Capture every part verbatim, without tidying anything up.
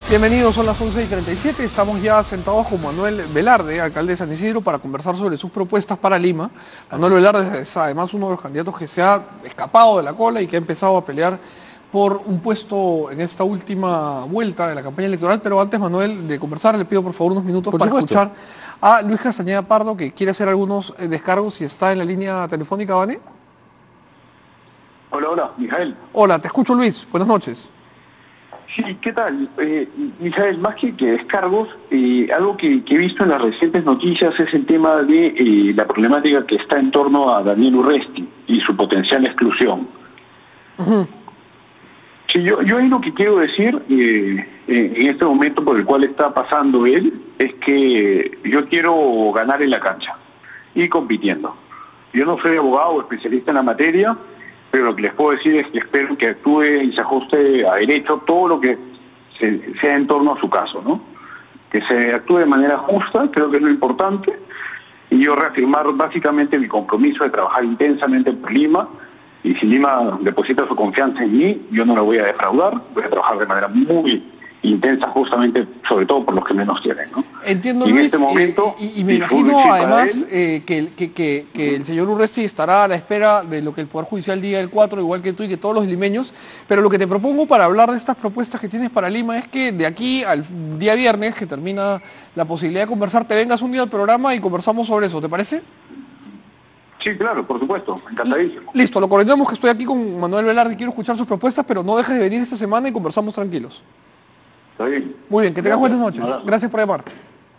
Bienvenidos, son las once y treinta y siete, estamos ya sentados con Manuel Velarde, alcalde de San Isidro, para conversar sobre sus propuestas para Lima. Manuel Velarde es además uno de los candidatos que se ha escapado de la cola y que ha empezado a pelear por un puesto en esta última vuelta de la campaña electoral. Pero antes, Manuel, de conversar, le pido por favor unos minutos por para supuesto. escuchar a Luis Castañeda Pardo, que quiere hacer algunos descargos y está en la línea telefónica. ¿Vane? Hola, hola, Mijael. Hola, te escucho, Luis. Buenas noches. Sí, ¿qué tal? Eh, Mijael, más que, que descargos, eh, algo que, que he visto en las recientes noticias es el tema de eh, la problemática que está en torno a Daniel Urresti y su potencial exclusión. Uh-huh. Sí, yo, yo ahí lo que quiero decir eh, en este momento por el cual está pasando él es que yo quiero ganar en la cancha y compitiendo. Yo no soy abogado o especialista en la materia, pero lo que les puedo decir es que espero que actúe y se ajuste a derecho todo lo que se, sea en torno a su caso, ¿no? Que se actúe de manera justa, creo que es lo importante, y yo reafirmar básicamente mi compromiso de trabajar intensamente por Lima, y si Lima deposita su confianza en mí, yo no lo voy a defraudar, voy a trabajar de manera muy intensa justamente, sobre todo por los que menos tienen, ¿no? Entiendo, y Luis, en este momento, eh, y, y me imagino además eh, que, que, que, que el señor Urresti estará a la espera de lo que el Poder Judicial diga el cuatro, igual que tú y que todos los limeños, pero lo que te propongo para hablar de estas propuestas que tienes para Lima es que de aquí al día viernes, que termina la posibilidad de conversar, te vengas un día al programa y conversamos sobre eso, ¿te parece? Sí, claro, por supuesto, encantadísimo. Listo, lo coordinamos, que estoy aquí con Manuel Velarde y quiero escuchar sus propuestas, pero no dejes de venir esta semana y conversamos tranquilos. Está bien. Muy bien, que tengas buenas noches. Nada. Gracias por llamar.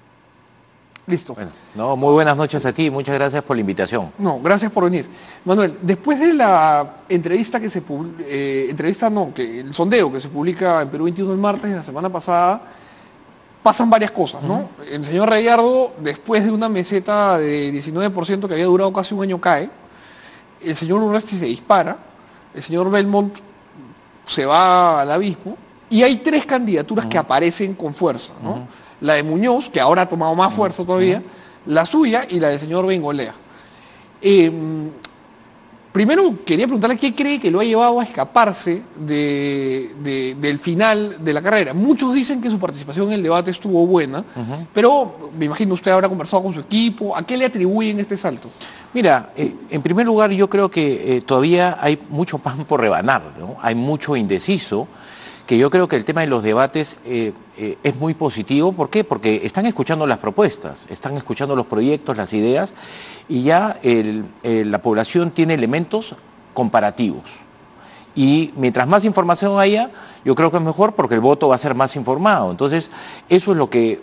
Listo. Bueno, no, muy buenas noches a ti y muchas gracias por la invitación. No, gracias por venir. Manuel, después de la entrevista que se publica, eh, entrevista no, que el sondeo que se publica en Perú veintiuno el martes de la semana pasada, pasan varias cosas, ¿no? Uh-huh. El señor Rayardo, después de una meseta de diecinueve por ciento que había durado casi un año, cae. El señor Urresti se dispara. El señor Belmont se va al abismo. Y hay tres candidaturas uh-huh. que aparecen con fuerza, ¿no? Uh-huh. La de Muñoz, que ahora ha tomado más fuerza todavía, uh-huh. la suya y la del señor Bengolea. Eh, primero quería preguntarle qué cree que lo ha llevado a escaparse de, de, del final de la carrera. Muchos dicen que su participación en el debate estuvo buena, uh-huh. pero me imagino usted habrá conversado con su equipo. ¿A qué le atribuyen este salto? Mira, eh, en primer lugar yo creo que eh, todavía hay mucho pan por rebanar, ¿no? Hay mucho indeciso, que yo creo que el tema de los debates eh, eh, es muy positivo. ¿Por qué? Porque están escuchando las propuestas, están escuchando los proyectos, las ideas, y ya el, el, la población tiene elementos comparativos. Y mientras más información haya, yo creo que es mejor porque el voto va a ser más informado. Entonces, eso es lo que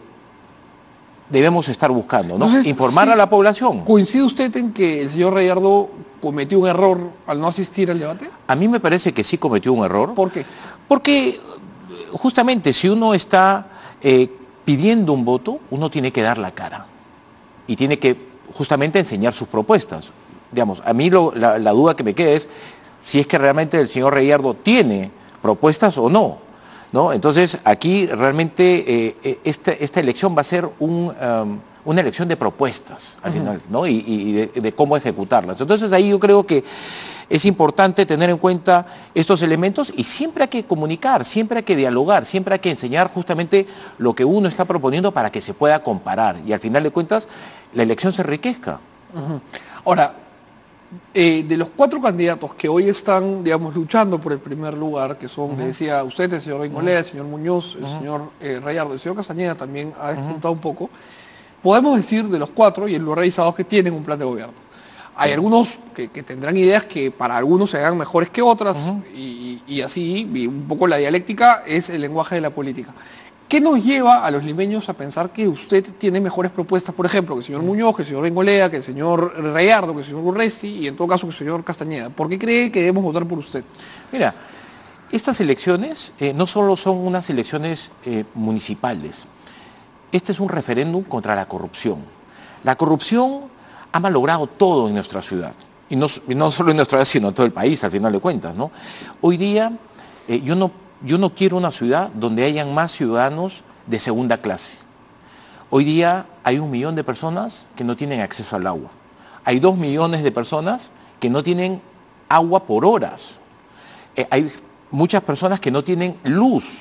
debemos estar buscando, ¿no? Entonces, informar sí, a la población. ¿Coincide usted en que el señor Rayardo cometió un error al no asistir al debate? A mí me parece que sí cometió un error. ¿Por qué? Porque justamente si uno está eh, pidiendo un voto, uno tiene que dar la cara y tiene que justamente enseñar sus propuestas. Digamos, a mí lo, la, la duda que me queda es si es que realmente el señor Rayardo tiene propuestas o no, ¿no? Entonces aquí realmente eh, esta, esta elección va a ser un, um, una elección de propuestas al uh-huh. final, ¿no? Y, y de, de cómo ejecutarlas. Entonces ahí yo creo que es importante tener en cuenta estos elementos y siempre hay que comunicar, siempre hay que dialogar, siempre hay que enseñar justamente lo que uno está proponiendo para que se pueda comparar y al final de cuentas la elección se enriquezca. Uh-huh. Ahora, eh, de los cuatro candidatos que hoy están, digamos, luchando por el primer lugar, que son, uh-huh. le decía usted, el señor Bengolea, uh-huh. el señor Muñoz, el uh-huh. señor eh, Rayardo, el señor Castañeda también ha despuntado uh-huh. un poco, podemos decir de los cuatro, y lo he revisado, que tienen un plan de gobierno. Hay algunos que, que tendrán ideas que para algunos se hagan mejores que otras, uh-huh. y, y así, y un poco la dialéctica es el lenguaje de la política. ¿Qué nos lleva a los limeños a pensar que usted tiene mejores propuestas, por ejemplo, que el señor Muñoz, que el señor Bengolea, que el señor Rayardo, que el señor Urresti y en todo caso que el señor Castañeda? ¿Por qué cree que debemos votar por usted? Mira, estas elecciones eh, no solo son unas elecciones eh, municipales. Este es un referéndum contra la corrupción. La corrupción ha malogrado todo en nuestra ciudad, y no, y no solo en nuestra ciudad, sino en todo el país, al final de cuentas, ¿no? Hoy día, eh, yo, no, yo no quiero una ciudad donde hayan más ciudadanos de segunda clase. Hoy día hay un millón de personas que no tienen acceso al agua. Hay dos millones de personas que no tienen agua por horas. Eh, hay muchas personas que no tienen luz.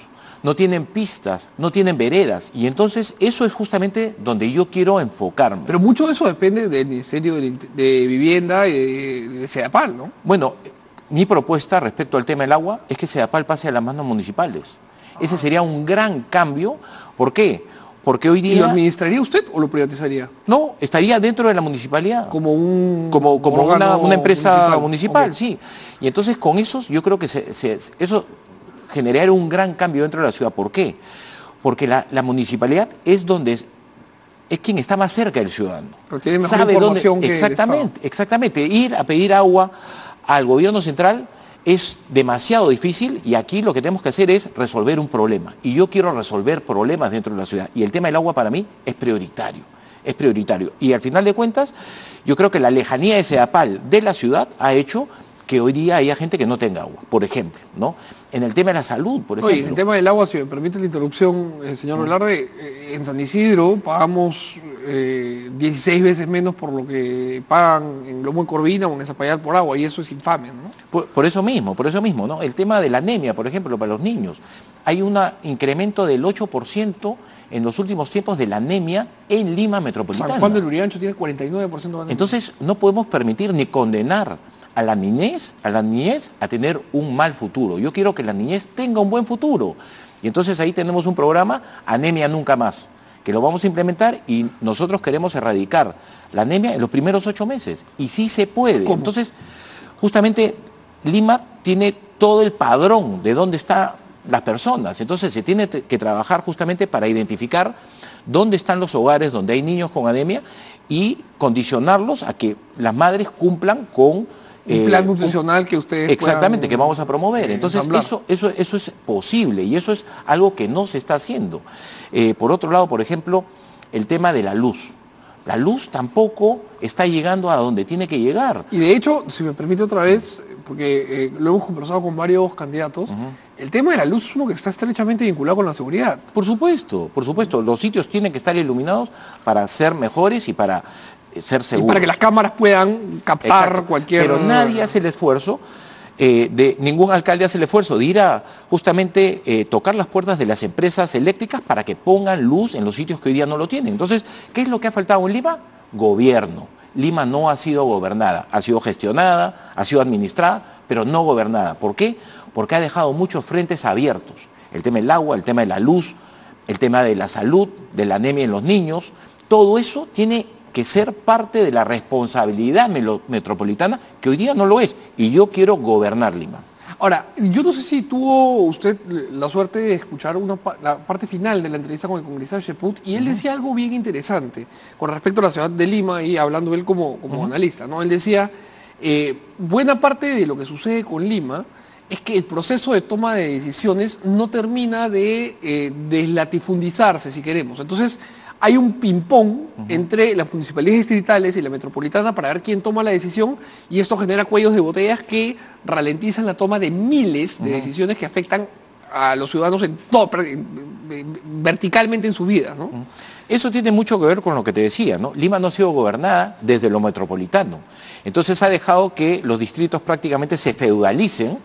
no tienen pistas, no tienen veredas. Y entonces eso es justamente donde yo quiero enfocarme. Pero mucho de eso depende del Ministerio de, de Vivienda y de, de SEDAPAL, ¿no? Bueno, mi propuesta respecto al tema del agua es que SEDAPAL pase a las manos municipales. Ah. Ese sería un gran cambio. ¿Por qué? Porque hoy día... ¿Y lo administraría usted o lo privatizaría? No, estaría dentro de la municipalidad. Como un... Como, como una, una empresa municipal, municipal okay. sí. Y entonces con esos yo creo que se, se, eso generaría un gran cambio dentro de la ciudad. ¿Por qué? Porque la, la municipalidad es donde... Es, es quien está más cerca del ciudadano. Pero tiene mejor sabe información dónde, que exactamente, exactamente. Ir a pedir agua al gobierno central es demasiado difícil y aquí lo que tenemos que hacer es resolver un problema. Y yo quiero resolver problemas dentro de la ciudad. Y el tema del agua para mí es prioritario, es prioritario. Y al final de cuentas, yo creo que la lejanía de SEDAPAL de la ciudad ha hecho que hoy día haya gente que no tenga agua, por ejemplo, ¿no? En el tema de la salud, por ejemplo. Oye, en el tema del agua, si me permite la interrupción, eh, señor Velarde, eh, en San Isidro pagamos eh, dieciséis veces menos por lo que pagan en Lomo de Corvina o en Zapallar por agua, y eso es infame, ¿no? Por, por eso mismo, por eso mismo, ¿no? El tema de la anemia, por ejemplo, para los niños. Hay un incremento del ocho por ciento en los últimos tiempos de la anemia en Lima metropolitana. San Juan del Lurigancho tiene cuarenta y nueve por ciento de anemia. Entonces, no podemos permitir ni condenar a la niñez, a la niñez a tener un mal futuro. Yo quiero que la niñez tenga un buen futuro. Y entonces ahí tenemos un programa, Anemia Nunca Más, que lo vamos a implementar y nosotros queremos erradicar la anemia en los primeros ocho meses. Y sí se puede. ¿Cómo? Entonces, justamente Lima tiene todo el padrón de dónde están las personas. Entonces se tiene que trabajar justamente para identificar dónde están los hogares donde hay niños con anemia y condicionarlos a que las madres cumplan con un plan eh, nutricional un, que ustedes exactamente, puedan, que vamos a promover. Eh, Entonces, eso, eso, eso es posible y eso es algo que no se está haciendo. Eh, por otro lado, por ejemplo, el tema de la luz. La luz tampoco está llegando a donde tiene que llegar. Y de hecho, si me permite otra vez, porque eh, lo hemos conversado con varios candidatos, uh-huh. el tema de la luz es uno que está estrechamente vinculado con la seguridad. Por supuesto, por supuesto. Los sitios tienen que estar iluminados para ser mejores y para ser seguros. Y para que las cámaras puedan captar Exacto. cualquier... Pero nadie hace el esfuerzo, eh, de, ningún alcalde hace el esfuerzo de ir a justamente eh, tocar las puertas de las empresas eléctricas para que pongan luz en los sitios que hoy día no lo tienen. Entonces, ¿qué es lo que ha faltado en Lima? Gobierno. Lima no ha sido gobernada, ha sido gestionada, ha sido administrada, pero no gobernada. ¿Por qué? Porque ha dejado muchos frentes abiertos. El tema del agua, el tema de la luz, el tema de la salud, de la anemia en los niños, todo eso tiene que ser parte de la responsabilidad metropolitana, que hoy día no lo es. Y yo quiero gobernar Lima. Ahora, yo no sé si tuvo usted la suerte de escuchar una, la parte final de la entrevista con el congresista Cheput, y él decía algo bien interesante con respecto a la ciudad de Lima, y hablando él como, como uh-huh. analista, ¿no? Él decía, eh, buena parte de lo que sucede con Lima es que el proceso de toma de decisiones no termina de eh, deslatifundizarse, si queremos. Entonces, hay un ping-pong uh-huh. entre las municipalidades distritales y la metropolitana para ver quién toma la decisión, y esto genera cuellos de botellas que ralentizan la toma de miles de uh-huh. decisiones que afectan a los ciudadanos en todo, verticalmente en su vida, ¿no? Uh-huh. Eso tiene mucho que ver con lo que te decía, ¿no? Lima no ha sido gobernada desde lo metropolitano. Entonces ha dejado que los distritos prácticamente se feudalicen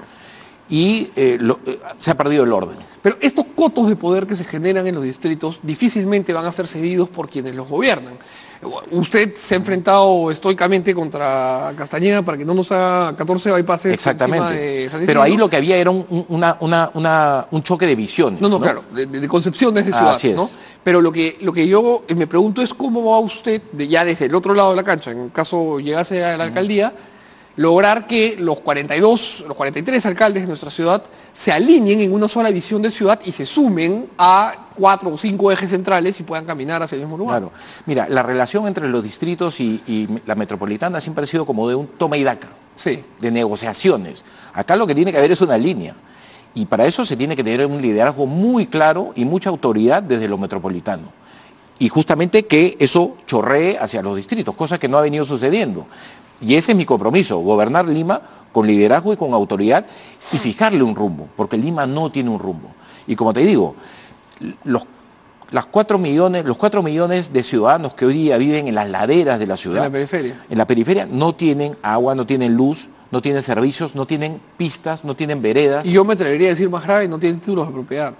y eh, lo, eh, se ha perdido el orden. Pero estos cotos de poder que se generan en los distritos difícilmente van a ser cedidos por quienes los gobiernan. Usted se ha enfrentado estoicamente contra Castañeda para que no nos haga catorce bypasses. Exactamente. De San Isidro. Pero ahí lo que había era un, una, una, una, un choque de visiones. No, no, ¿no? claro, de, de concepciones de ciudad. Así es. ¿no? Pero lo que, lo que yo me pregunto es cómo va usted, de, ya desde el otro lado de la cancha, en caso llegase a la alcaldía, lograr que los cuarenta y dos, los cuarenta y tres alcaldes de nuestra ciudad se alineen en una sola visión de ciudad y se sumen a cuatro o cinco ejes centrales y puedan caminar hacia el mismo lugar. Claro. Mira, la relación entre los distritos y, y la metropolitana siempre ha sido como de un toma y daca, sí. de negociaciones. Acá lo que tiene que haber es una línea. Y para eso se tiene que tener un liderazgo muy claro y mucha autoridad desde lo metropolitano. Y justamente que eso chorree hacia los distritos, cosa que no ha venido sucediendo. Y ese es mi compromiso, gobernar Lima con liderazgo y con autoridad y fijarle un rumbo, porque Lima no tiene un rumbo. Y como te digo, los, las cuatro millones, los cuatro millones de ciudadanos que hoy día viven en las laderas de la ciudad, en la periferia, en la periferia no tienen agua, no tienen luz, no tienen servicios, no tienen pistas, no tienen veredas. Y yo me atrevería a decir más grave, no tienen títulos de propiedad.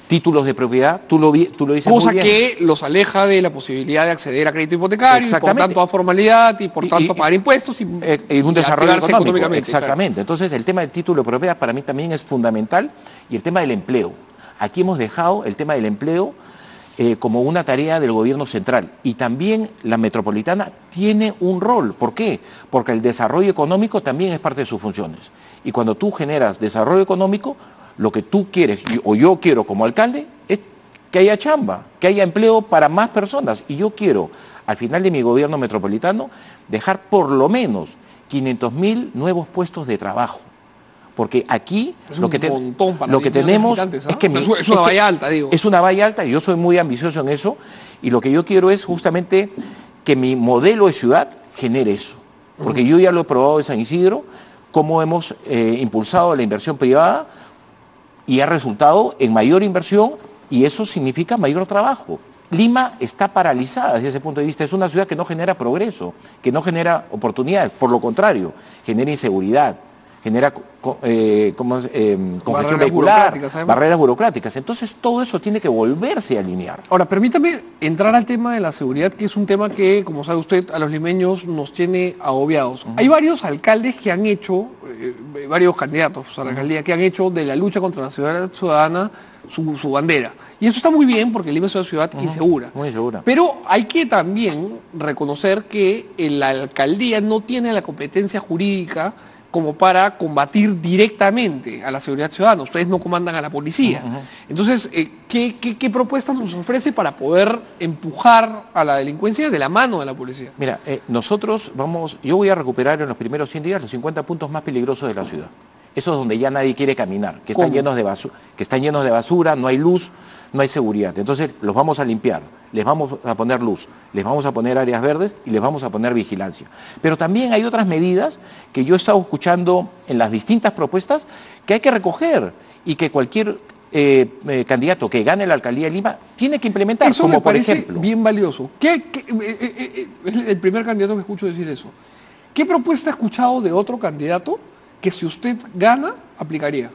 títulos de propiedad, tú lo, vi, tú lo dices Cosa muy bien. que los aleja de la posibilidad de acceder a crédito hipotecario, y por tanto a formalidad, y por Y- tanto y- pagar impuestos y, Eh, en un y desarrollo activarse económico, económicamente, exactamente. claro. Entonces, el tema del título de propiedad para mí también es fundamental, y el tema del empleo. Aquí hemos dejado el tema del empleo eh, como una tarea del gobierno central, y también la metropolitana tiene un rol. ¿Por qué? Porque el desarrollo económico también es parte de sus funciones. Y cuando tú generas desarrollo económico, lo que tú quieres, y- o yo quiero como alcalde, es que haya chamba, que haya empleo para más personas. Y yo quiero, al final de mi gobierno metropolitano, dejar por lo menos quinientos mil nuevos puestos de trabajo. Porque aquí Es lo un que, te- montón para lo que diez millones de tenemos habitantes, ¿ah? es que... Es mi- una- es una que- valla alta, digo. Es una valla alta, y yo soy muy ambicioso en eso, y lo que yo quiero es justamente que mi modelo de ciudad genere eso. Porque yo ya lo he probado en San Isidro, cómo hemos eh, impulsado la inversión privada, y ha resultado en mayor inversión, y eso significa mayor trabajo. Lima está paralizada desde ese punto de vista. Es una ciudad que no genera progreso, que no genera oportunidades. Por lo contrario, genera inseguridad, genera co- eh, ¿cómo es? Eh, congestión Barreras vehicular, burocráticas, además. barreras burocráticas. Entonces, todo eso tiene que volverse a alinear. Ahora, permítame entrar al tema de la seguridad, que es un tema que, como sabe usted, a los limeños nos tiene agobiados. Hay varios alcaldes que han hecho, eh, varios candidatos a la alcaldía, que han hecho de la lucha contra la seguridad ciudadana su, su bandera. Y eso está muy bien, porque Lima es una ciudad insegura. Muy segura. Pero hay que también reconocer que la alcaldía no tiene la competencia jurídica como para combatir directamente a la seguridad ciudadana. Ustedes no comandan a la policía. Uh-huh. Entonces, eh, ¿qué, qué, qué propuestas nos ofrece para poder empujar a la delincuencia de la mano de la policía? Mira, eh, nosotros vamos, yo voy a recuperar en los primeros cien días los cincuenta puntos más peligrosos de la ciudad. Esos donde ya nadie quiere caminar, que están, ¿Cómo? llenos de basura, que están llenos de basura, no hay luz, no hay seguridad. Entonces los vamos a limpiar, les vamos a poner luz, les vamos a poner áreas verdes y les vamos a poner vigilancia. Pero también hay otras medidas que yo he estado escuchando en las distintas propuestas que hay que recoger, y que cualquier eh, eh, candidato que gane la alcaldía de Lima tiene que implementar, Eso como me por parece ejemplo... bien valioso. ¿Qué, qué- eh, eh, eh, es el primer candidato que escucho decir eso. ¿Qué propuesta ha escuchado de otro candidato que si usted gana, aplicaría?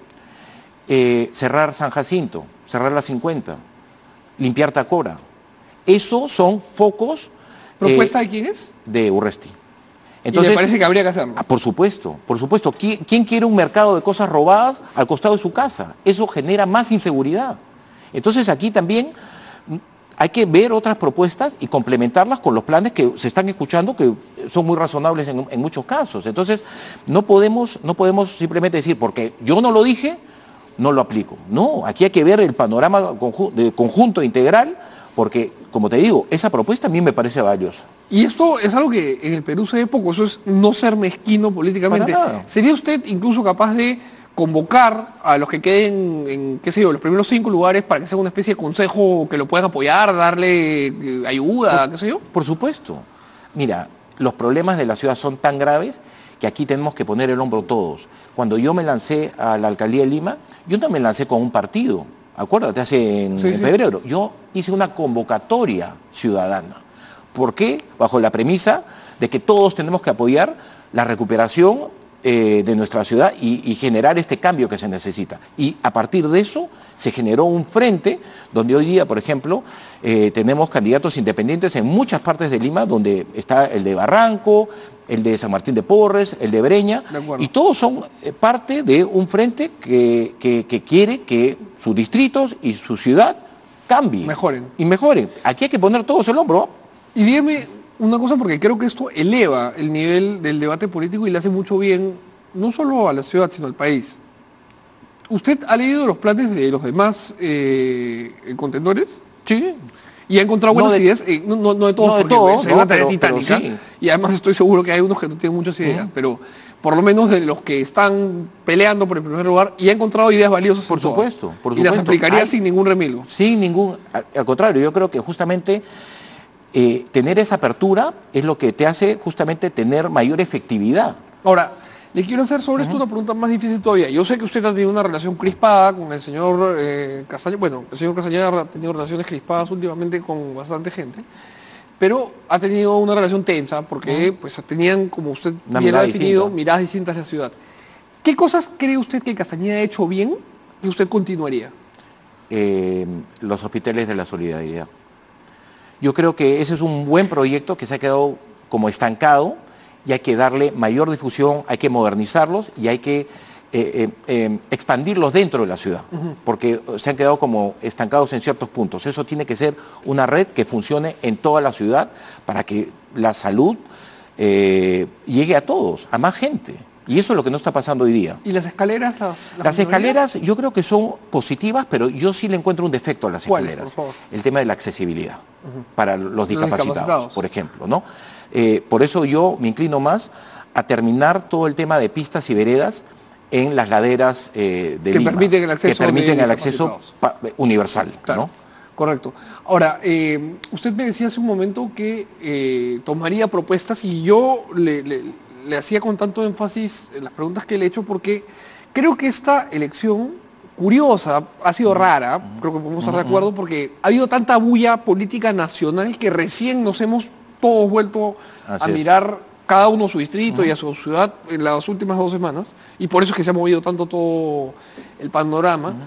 eh, cerrar San Jacinto, cerrar la cincuenta, limpiar Tacora. Esos son focos ¿Propuesta eh, de quién es? de Urresti. ¿Y le parece que habría que hacerlo? Ah, por supuesto, por supuesto. ¿Quién, quién quiere un mercado de cosas robadas al costado de su casa? Eso genera más inseguridad. Entonces aquí también mm, hay que ver otras propuestas y complementarlas con los planes que se están escuchando, que son muy razonables en, en muchos casos. Entonces no podemos, no podemos simplemente decir, porque yo no lo dije, no lo aplico. No, aquí hay que ver el panorama conju- de conjunto integral, porque, como te digo, esa propuesta a mí me parece valiosa. Y esto es algo que en el Perú se ve poco, eso es no ser mezquino políticamente. Para nada. ¿Sería usted incluso capaz de convocar a los que queden en, qué sé yo, los primeros cinco lugares para que sea una especie de consejo que lo puedan apoyar, darle eh, ayuda, qué sé yo? Por supuesto. Mira, los problemas de la ciudad son tan graves que aquí tenemos que poner el hombro todos. Cuando yo me lancé a la alcaldía de Lima, yo no me lancé con un partido, acuérdate, hace en, Sí, en sí. febrero. Yo hice una convocatoria ciudadana. ¿Por qué? Bajo la premisa de que todos tenemos que apoyar la recuperación eh, de nuestra ciudad y, y generar este cambio que se necesita. Y a partir de eso se generó un frente donde hoy día, por ejemplo, eh, tenemos candidatos independientes en muchas partes de Lima, donde está el de Barranco, el de San Martín de Porres, el de Breña, De acuerdo. y todos son eh, parte de un frente que, que- que quiere que sus distritos y su ciudad cambien. Mejoren. Y mejoren. Aquí hay que poner todos el hombro. Y dígame una cosa, porque creo que esto eleva el nivel del debate político y le hace mucho bien, no solo a la ciudad, sino al país. ¿Usted ha leído los planes de los demás eh, contendores? Sí. Y ha encontrado No buenas de- ideas, eh, no, no- no de todos, no de porque todos, pues, es no, una tarea pero- pero titánica, sí. y además estoy seguro que hay unos que no tienen muchas ideas, pero por lo menos de los que están peleando por el primer lugar, y ha encontrado ideas valiosas Por en todas. supuesto, por Y las supuesto. aplicaría Hay- sin ningún remilgo. Sin ningún, al, al contrario, yo creo que justamente eh, tener esa apertura es lo que te hace justamente tener mayor efectividad. Ahora, le quiero hacer sobre esto una pregunta más difícil todavía. Yo sé que usted ha tenido una relación crispada con el señor eh, Castañeda. Bueno, el señor Castañeda ha tenido relaciones crispadas últimamente con bastante gente, pero ha tenido una relación tensa porque pues tenían, como usted Una bien ha mirada definido, distinta. miradas distintas de la ciudad. ¿Qué cosas cree usted que Castañeda ha hecho bien y usted continuaría? eh, los hospitales de la solidaridad. Yo creo que ese es un buen proyecto que se ha quedado como estancado y hay que darle mayor difusión, hay que modernizarlos y hay que eh, eh, eh, expandirlos dentro de la ciudad, uh-huh. porque se han quedado como estancados en ciertos puntos. Eso tiene que ser una red que funcione en toda la ciudad para que la salud eh, llegue a todos, a más gente. Y eso es lo que no está pasando hoy día. ¿Y las escaleras? Las, las, las escaleras yo creo que son positivas, pero yo sí le encuentro un defecto a las ¿Cuál, escaleras. por favor? El tema de la accesibilidad uh-huh. para los discapacitados, los discapacitados, por ejemplo, ¿no? Eh, por eso yo me inclino más a terminar todo el tema de pistas y veredas en las laderas eh, de que Lima, permiten el acceso, que permiten el acceso pa, universal, claro. ¿no? Correcto. Ahora, eh, usted me decía hace un momento que eh, tomaría propuestas y yo le, le, le hacía con tanto énfasis las preguntas que le he hecho porque creo que esta elección curiosa, ha sido rara, uh-huh. creo que podemos estar uh-huh. de acuerdo, porque ha habido tanta bulla política nacional que recién nos hemos todos vuelto Así a mirar es. cada uno su distrito uh-huh. y a su ciudad en las últimas dos semanas, y por eso es que se ha movido tanto todo el panorama. Uh-huh.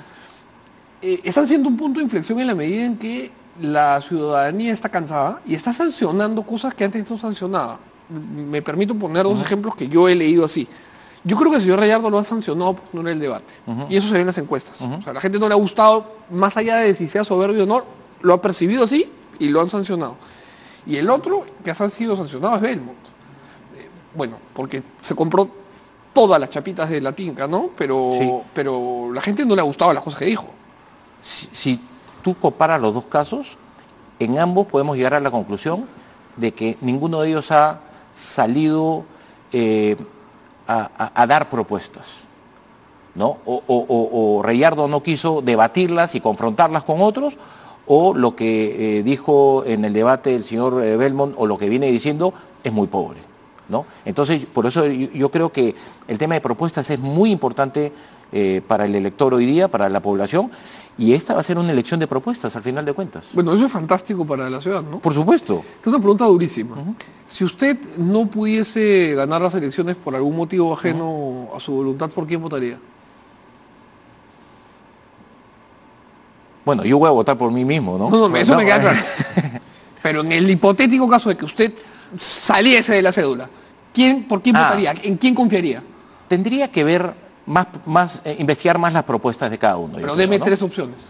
eh, están siendo un punto de inflexión en la medida en que la ciudadanía está cansada y está sancionando cosas que antes no sancionaba. Me permito poner dos uh-huh. ejemplos que yo he leído así. Yo creo que el señor Rayardo lo ha sancionado por no era el debate. Uh-huh. Y eso se ve en las encuestas. Uh-huh. O sea, a la gente no le ha gustado, más allá de si sea soberbio o no, lo ha percibido así y lo han sancionado. Y el otro que ha sido sancionado es Belmont. Eh, bueno, porque se compró todas las chapitas de la tinca, ¿no? Pero, sí. pero la gente no le ha gustado las cosas que dijo. Si, si tú comparas los dos casos, en ambos podemos llegar a la conclusión de que ninguno de ellos ha salido eh, a, a, a dar propuestas, ¿no? O, o, o, o Rayardo no quiso debatirlas y confrontarlas con otros, o lo que eh, dijo en el debate el señor eh, Belmont, o lo que viene diciendo, es muy pobre, ¿no? Entonces, por eso yo, yo creo que el tema de propuestas es muy importante eh, para el elector hoy día, para la población, y esta va a ser una elección de propuestas, al final de cuentas. Bueno, eso es fantástico para la ciudad, ¿no? Por supuesto. Esta es una pregunta durísima. Uh-huh. Si usted no pudiese ganar las elecciones por algún motivo ajeno uh-huh. a su voluntad, ¿por quién votaría? Bueno, yo voy a votar por mí mismo, ¿no? No, no, eso no. me queda claro. Pero en el hipotético caso de que usted saliese de la cédula, ¿quién, ¿por quién ah, votaría? ¿En quién confiaría? Tendría que ver más, más eh, investigar más las propuestas de cada uno. Pero deme creo, ¿no? tres opciones.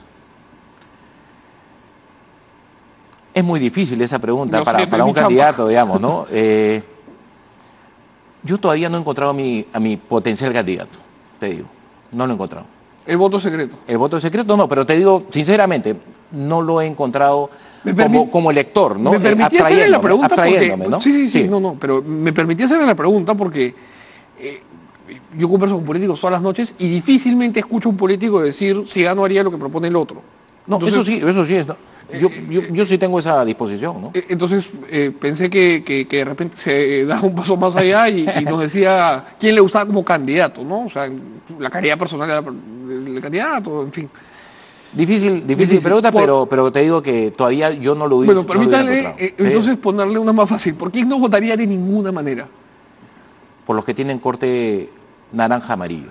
Es muy difícil esa pregunta no para, sé, para un candidato, chamba. digamos, ¿no? Eh, yo todavía no he encontrado a mi, a mi potencial candidato, te digo. No lo he encontrado. El voto secreto. El voto secreto no, pero te digo, sinceramente, no lo he encontrado como, como elector, ¿no? Me permití hacerle la pregunta porque... ¿no? Sí, sí, sí, sí, no, no, pero me permití hacerle la pregunta porque eh, yo converso con políticos todas las noches y difícilmente escucho a un político decir si gano haría lo que propone el otro. No, Entonces, eso sí, eso sí es... ¿no? Yo, yo, yo sí tengo esa disposición, ¿no? Entonces eh, pensé que, que, que de repente se daba un paso más allá y, y nos decía quién le gustaba como candidato, ¿no? O sea, la calidad personal del candidato, en fin. Difícil, difícil, difícil pregunta, por... pero, pero te digo que todavía yo no lo hubiera. Bueno, permítale no eh, entonces ¿sí? ponerle una más fácil. ¿Por quién no votaría de ninguna manera? Por los que tienen corte naranja-amarillo.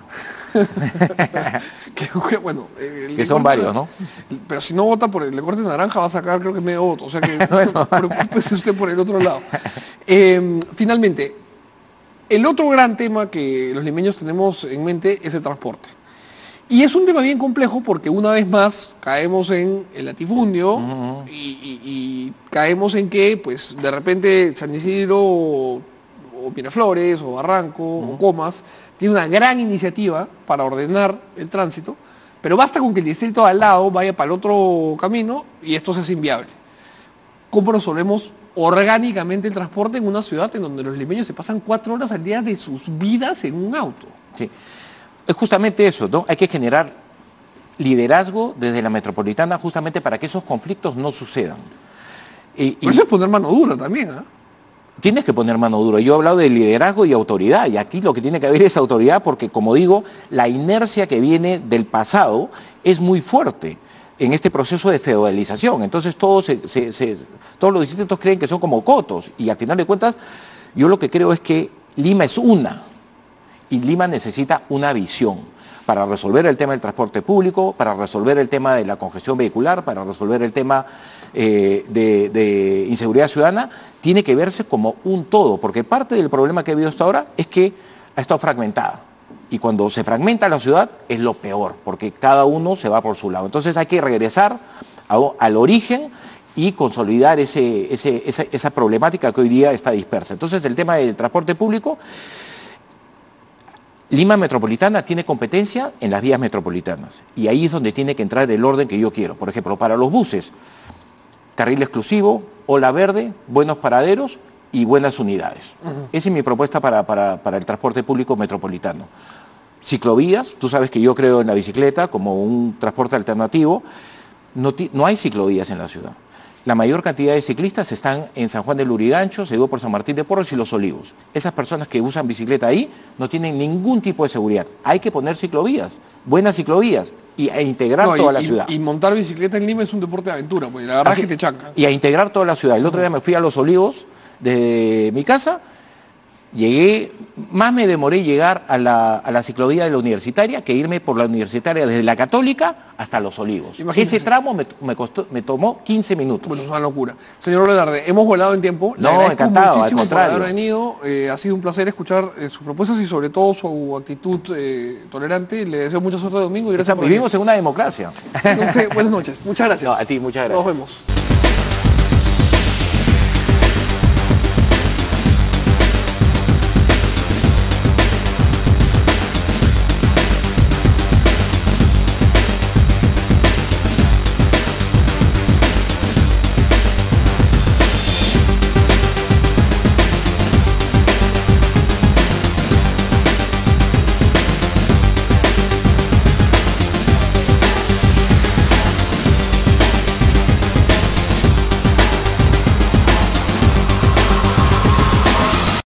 que, que, bueno, eh, que son varios, ¿no? Pero si no vota por el corte naranja va a sacar creo que medio voto, o sea que bueno. Preocúpese usted por el otro lado. Eh, finalmente, el otro gran tema que los limeños tenemos en mente es el transporte. Y es un tema bien complejo porque una vez más caemos en el latifundio uh-huh. y, y, y caemos en que pues de repente San Isidro o, o Miraflores o Barranco uh-huh. o Comas tiene una gran iniciativa para ordenar el tránsito, pero basta con que el distrito al lado vaya para el otro camino y esto se hace inviable. ¿Cómo resolvemos orgánicamente el transporte en una ciudad en donde los limeños se pasan cuatro horas al día de sus vidas en un auto? Sí, es justamente eso, ¿no? Hay que generar liderazgo desde la metropolitana justamente para que esos conflictos no sucedan. Y, Por eso y... es poner mano dura también, ¿eh? Tienes que poner mano dura. Yo he hablado de liderazgo y autoridad, y aquí lo que tiene que haber es autoridad porque, como digo, la inercia que viene del pasado es muy fuerte en este proceso de feudalización. Entonces todos, se, se, se, todos los distritos creen que son como cotos, y al final de cuentas yo lo que creo es que Lima es una, y Lima necesita una visión. para resolver el tema del transporte público, para resolver el tema de la congestión vehicular, para resolver el tema eh, de, de inseguridad ciudadana, tiene que verse como un todo, porque parte del problema que ha habido hasta ahora es que ha estado fragmentada. Y cuando se fragmenta la ciudad es lo peor, porque cada uno se va por su lado. Entonces hay que regresar a, al origen y consolidar ese, ese, esa, esa problemática que hoy día está dispersa. Entonces el tema del transporte público, Lima Metropolitana tiene competencia en las vías metropolitanas y ahí es donde tiene que entrar el orden que yo quiero. Por ejemplo, para los buses, carril exclusivo, ola verde, buenos paraderos y buenas unidades. Uh-huh. Esa es mi propuesta para, para, para el transporte público metropolitano. Ciclovías, tú sabes que yo creo en la bicicleta como un transporte alternativo. No, no hay ciclovías en la ciudad. La mayor cantidad de ciclistas están en San Juan del Lurigancho, seguido por San Martín de Porres y Los Olivos. Esas personas que usan bicicleta ahí no tienen ningún tipo de seguridad. Hay que poner ciclovías, buenas ciclovías, y, e integrar no, toda y, la ciudad. Y montar bicicleta en Lima es un deporte de aventura, pues la verdad es que te chanca. Y a integrar toda la ciudad. El otro día me fui a Los Olivos de mi casa, llegué, más me demoré llegar a la, a la ciclovía de la Universitaria que irme por la Universitaria desde la Católica hasta Los Olivos. Imagínese. Ese tramo me, me, costó, me tomó quince minutos. Bueno, es una locura. Señor Velarde, hemos volado en tiempo. No, encantado, al contrario. Por haber venido. Eh, ha sido un placer escuchar eh, sus propuestas y sobre todo su actitud eh, tolerante. Le deseo mucha suerte de domingo y gracias por Vivimos en una democracia. Entonces, buenas noches. Muchas gracias. No, a ti, muchas gracias. Nos vemos.